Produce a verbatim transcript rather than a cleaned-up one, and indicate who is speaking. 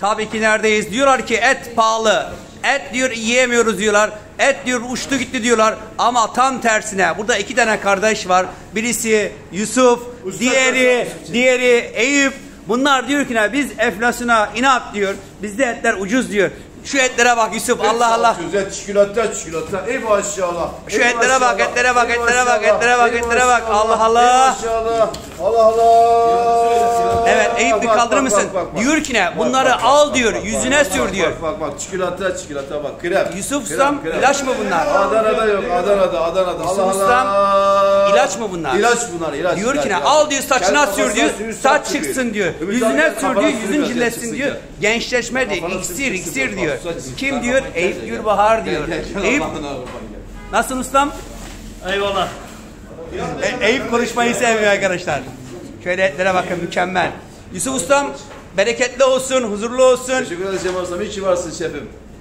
Speaker 1: Tabii ki neredeyiz? Diyorlar ki et pahalı. Et diyor yiyemiyoruz diyorlar. Et diyor uçtu gitti diyorlar. Ama tam tersine burada iki tane kardeş var. Birisi Yusuf, Usta diğeri diğeri Eyüp. Bunlar diyor ki ne biz enflasyona inat diyor. Bizde etler ucuz diyor. Şu etlere bak Yusuf, Allah Allah.
Speaker 2: Et çikolata çikolata. Ey maşallah.
Speaker 1: Şu etlere bak, etlere bak, etlere bak, etlere bak, etlere bak. Allah Allah.
Speaker 2: Maşallah. Allah Allah.
Speaker 1: Evet, Eyüp bir kaldırır mısın? Diyor ki ne? Bunları al diyor, yüzüne sür diyor.
Speaker 2: Bak bak bak çikolata çikolata bak. Krem.
Speaker 1: Yusuf Ustam ilaç mı bunlar?
Speaker 2: Adana'da yok, Adana'da, Adana'da.
Speaker 1: Yusuf Ustam ilaç mı bunlar?
Speaker 2: İlaç bunlar, ilaç.
Speaker 1: Diyor ki ne? Al diyor saçına sür diyor, saç çıksın diyor. Yüzüne sür diyor, yüzün cilletsin diyor. Gençleşme diyor, iksir, iksir diyor. Kim diyor? Eyüp Gürbahar diyor. Eyüp nasıl ustam?
Speaker 3: Eyvallah.
Speaker 1: E, Eyüp konuşmayı sevmiyor arkadaşlar. Şöyle etlere bakın, mükemmel. Yusuf ustam bereketli olsun, huzurlu olsun.
Speaker 2: Teşekkür ederim Ustam. İyi ki varsın şefim.